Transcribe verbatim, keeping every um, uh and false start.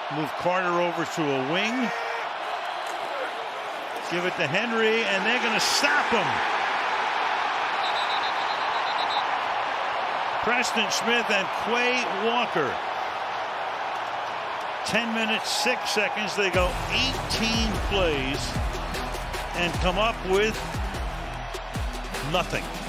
Move Carter over to a wing. Give it to Henry, and they're going to stop him. Preston Smith and Quay Walker. ten minutes, six seconds. They go eighteen plays and come up with nothing.